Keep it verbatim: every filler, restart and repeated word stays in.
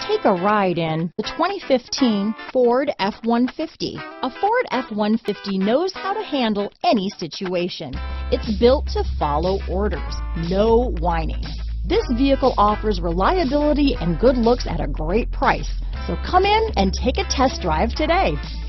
Take a ride in the twenty fifteen Ford F one fifty. A Ford F one fifty knows how to handle any situation. It's built to follow orders, no whining. This vehicle offers reliability and good looks at a great price. So come in and take a test drive today.